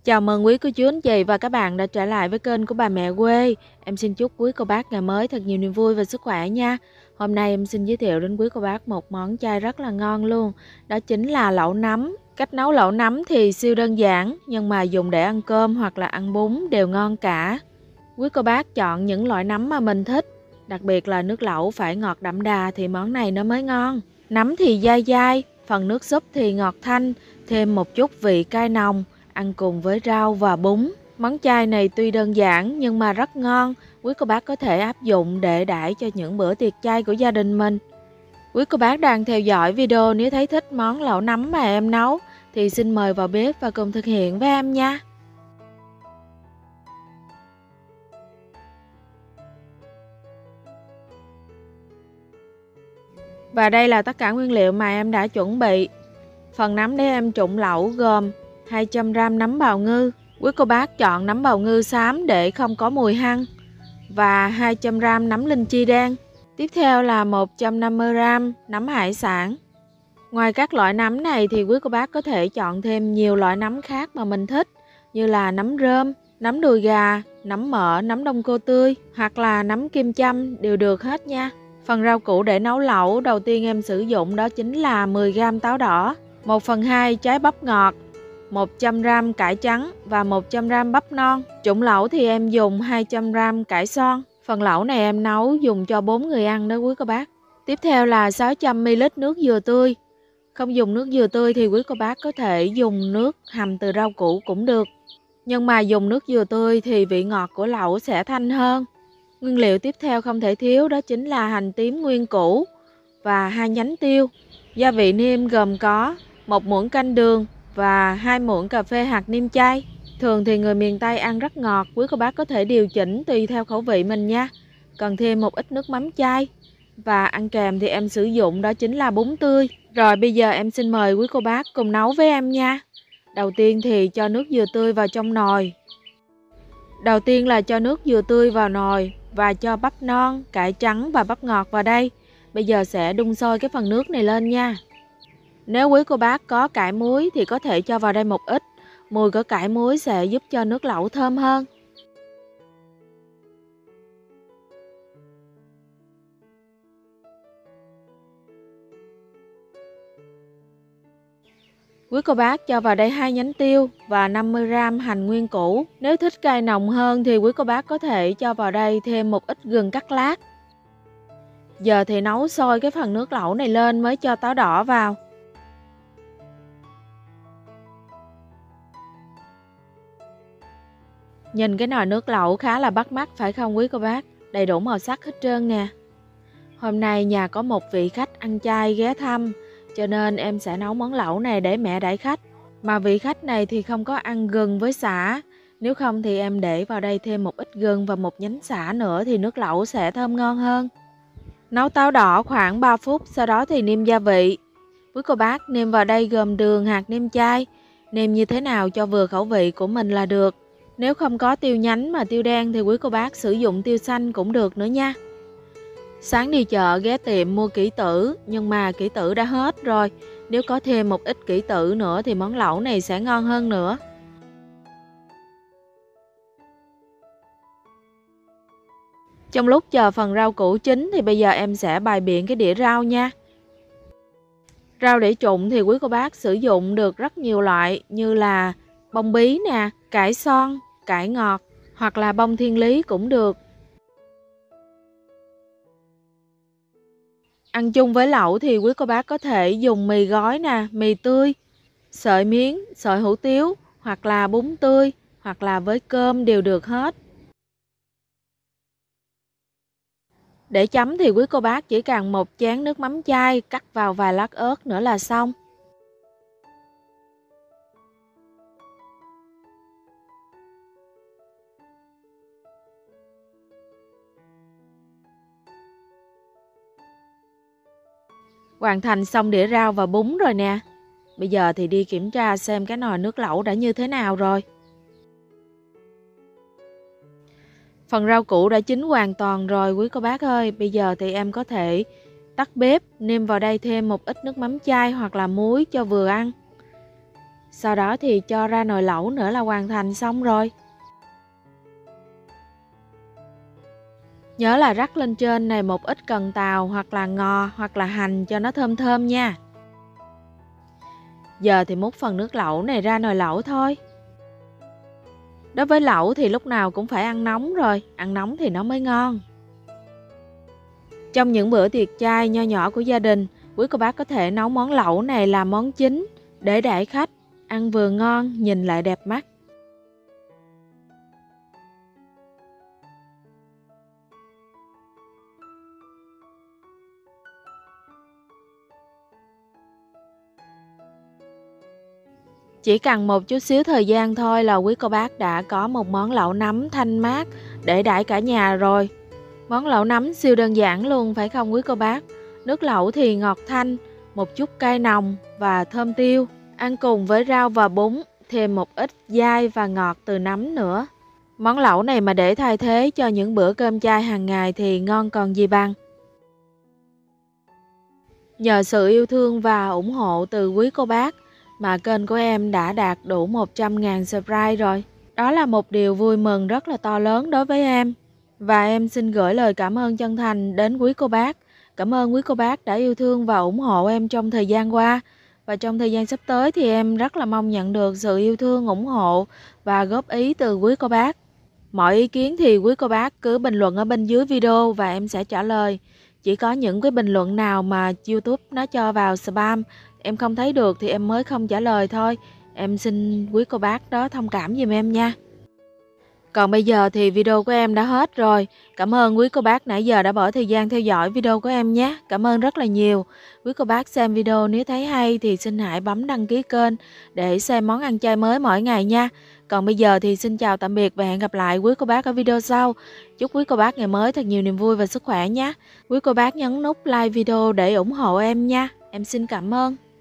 Chào mừng quý cô chú anh chị và các bạn đã trở lại với kênh của bà mẹ quê. Em xin chúc quý cô bác ngày mới thật nhiều niềm vui và sức khỏe nha. Hôm nay em xin giới thiệu đến quý cô bác một món chay rất là ngon luôn. Đó chính là lẩu nấm. Cách nấu lẩu nấm thì siêu đơn giản, nhưng mà dùng để ăn cơm hoặc là ăn bún đều ngon cả. Quý cô bác chọn những loại nấm mà mình thích. Đặc biệt là nước lẩu phải ngọt đậm đà thì món này nó mới ngon. Nấm thì dai dai, phần nước súp thì ngọt thanh, thêm một chút vị cay nồng, ăn cùng với rau và bún. Món chay này tuy đơn giản nhưng mà rất ngon, quý cô bác có thể áp dụng để đãi cho những bữa tiệc chay của gia đình mình. Quý cô bác đang theo dõi video, nếu thấy thích món lẩu nấm mà em nấu thì xin mời vào bếp và cùng thực hiện với em nha. Và đây là tất cả nguyên liệu mà em đã chuẩn bị. Phần nấm để em trụng lẩu gồm 200g nấm bào ngư. Quý cô bác chọn nấm bào ngư xám để không có mùi hăng. Và 200g nấm linh chi đen. Tiếp theo là 150g nấm hải sản. Ngoài các loại nấm này thì quý cô bác có thể chọn thêm nhiều loại nấm khác mà mình thích, như là nấm rơm, nấm đùi gà, nấm mỡ, nấm đông cô tươi hoặc là nấm kim châm đều được hết nha. Phần rau củ để nấu lẩu đầu tiên em sử dụng đó chính là 10g táo đỏ, 1/2 trái bắp ngọt, 100g cải trắng và 100g bắp non. Trụng lẩu thì em dùng 200g cải xoăn. Phần lẩu này em nấu dùng cho 4 người ăn đó quý cô bác. Tiếp theo là 600ml nước dừa tươi. Không dùng nước dừa tươi thì quý cô bác có thể dùng nước hầm từ rau củ cũng được. Nhưng mà dùng nước dừa tươi thì vị ngọt của lẩu sẽ thanh hơn. Nguyên liệu tiếp theo không thể thiếu đó chính là hành tím nguyên củ và 2 nhánh tiêu. Gia vị nêm gồm có 1 muỗng canh đường và 2 muỗng cà phê hạt nêm chay. Thường thì người miền Tây ăn rất ngọt, quý cô bác có thể điều chỉnh tùy theo khẩu vị mình nha. Cần thêm một ít nước mắm chay. Và ăn kèm thì em sử dụng đó chính là bún tươi. Rồi bây giờ em xin mời quý cô bác cùng nấu với em nha. Đầu tiên thì cho nước dừa tươi vào trong nồi. Đầu tiên là cho nước dừa tươi vào nồi và cho bắp non, cải trắng và bắp ngọt vào đây. Bây giờ sẽ đun sôi cái phần nước này lên nha. Nếu quý cô bác có cải muối thì có thể cho vào đây một ít. Mùi của cải muối sẽ giúp cho nước lẩu thơm hơn. Quý cô bác cho vào đây 2 nhánh tiêu và 50g hành nguyên củ. Nếu thích cay nồng hơn thì quý cô bác có thể cho vào đây thêm một ít gừng cắt lát. Giờ thì nấu sôi cái phần nước lẩu này lên mới cho táo đỏ vào. Nhìn cái nồi nước lẩu khá là bắt mắt phải không quý cô bác? Đầy đủ màu sắc hết trơn nè. Hôm nay nhà có một vị khách ăn chay ghé thăm, cho nên em sẽ nấu món lẩu này để mẹ đãi khách. Mà vị khách này thì không có ăn gừng với sả. Nếu không thì em để vào đây thêm một ít gừng và một nhánh sả nữa thì nước lẩu sẽ thơm ngon hơn. Nấu táo đỏ khoảng 3 phút, sau đó thì nêm gia vị. Quý cô bác nêm vào đây gồm đường, hạt nêm chay. Nêm như thế nào cho vừa khẩu vị của mình là được. Nếu không có tiêu nhánh mà tiêu đen thì quý cô bác sử dụng tiêu xanh cũng được nữa nha. Sáng đi chợ ghé tiệm mua kỷ tử, nhưng mà kỷ tử đã hết rồi. Nếu có thêm một ít kỷ tử nữa thì món lẩu này sẽ ngon hơn nữa. Trong lúc chờ phần rau củ chín thì bây giờ em sẽ bày biện cái đĩa rau nha. Rau để trụng thì quý cô bác sử dụng được rất nhiều loại, như là bông bí nè, cải xoăn, cải ngọt hoặc là bông thiên lý cũng được. Ăn chung với lẩu thì quý cô bác có thể dùng mì gói nè, mì tươi, sợi miến, sợi hủ tiếu hoặc là bún tươi hoặc là với cơm đều được hết. Để chấm thì quý cô bác chỉ cần một chén nước mắm chay, cắt vào vài lát ớt nữa là xong. Hoàn thành xong đĩa rau và bún rồi nè. Bây giờ thì đi kiểm tra xem cái nồi nước lẩu đã như thế nào rồi. Phần rau củ đã chín hoàn toàn rồi quý cô bác ơi. Bây giờ thì em có thể tắt bếp, nêm vào đây thêm một ít nước mắm chay hoặc là muối cho vừa ăn. Sau đó thì cho ra nồi lẩu nữa là hoàn thành xong rồi. Nhớ là rắc lên trên này một ít cần tàu hoặc là ngò hoặc là hành cho nó thơm thơm nha. Giờ thì múc phần nước lẩu này ra nồi lẩu thôi. Đối với lẩu thì lúc nào cũng phải ăn nóng rồi, ăn nóng thì nó mới ngon. Trong những bữa tiệc chay nho nhỏ của gia đình, quý cô bác có thể nấu món lẩu này làm món chính để đãi khách, ăn vừa ngon, nhìn lại đẹp mắt. Chỉ cần một chút xíu thời gian thôi là quý cô bác đã có một món lẩu nấm thanh mát để đãi cả nhà rồi. Món lẩu nấm siêu đơn giản luôn phải không quý cô bác? Nước lẩu thì ngọt thanh, một chút cay nồng và thơm tiêu. Ăn cùng với rau và bún, thêm một ít dai và ngọt từ nấm nữa. Món lẩu này mà để thay thế cho những bữa cơm chay hàng ngày thì ngon còn gì bằng. Nhờ sự yêu thương và ủng hộ từ quý cô bác mà kênh của em đã đạt đủ 100.000 subscribe rồi. Đó là một điều vui mừng rất là to lớn đối với em. Và em xin gửi lời cảm ơn chân thành đến quý cô bác. Cảm ơn quý cô bác đã yêu thương và ủng hộ em trong thời gian qua. Và trong thời gian sắp tới thì em rất là mong nhận được sự yêu thương, ủng hộ và góp ý từ quý cô bác. Mọi ý kiến thì quý cô bác cứ bình luận ở bên dưới video và em sẽ trả lời. Chỉ có những cái bình luận nào mà YouTube nó cho vào spam, em không thấy được thì em mới không trả lời thôi. Em xin quý cô bác đó thông cảm giùm em nha. Còn bây giờ thì video của em đã hết rồi. Cảm ơn quý cô bác nãy giờ đã bỏ thời gian theo dõi video của em nhé. Cảm ơn rất là nhiều. Quý cô bác xem video nếu thấy hay thì xin hãy bấm đăng ký kênh để xem món ăn chay mới mỗi ngày nha. Còn bây giờ thì xin chào tạm biệt và hẹn gặp lại quý cô bác ở video sau. Chúc quý cô bác ngày mới thật nhiều niềm vui và sức khỏe nhé. Quý cô bác nhấn nút like video để ủng hộ em nha. Em xin cảm ơn.